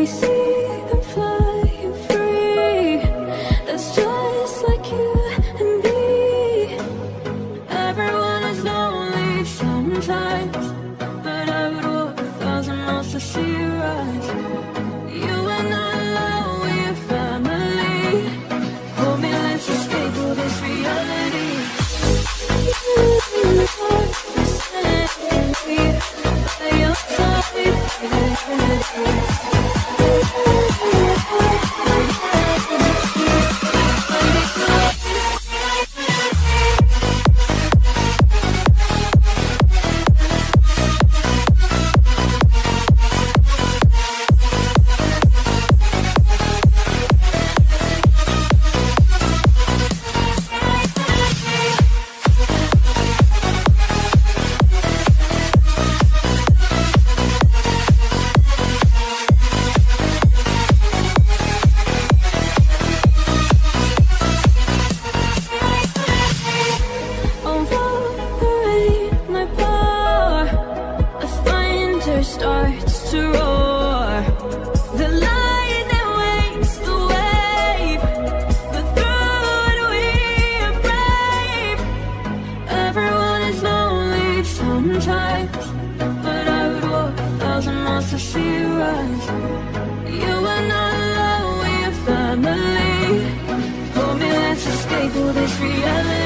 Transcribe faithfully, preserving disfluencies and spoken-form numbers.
we see them flying free. That's just like you and me. Everyone is lonely sometimes, but I would walk a thousand miles to see you rise. You are not alone, we're family. Hold me, let's escape all this reality. Starts to roar. The lion that waits the wave, but through it we are brave. Everyone is lonely sometimes, but I would walk a thousand miles to see you rise. You are not alone, we are family. Hold me, let's escape all this reality.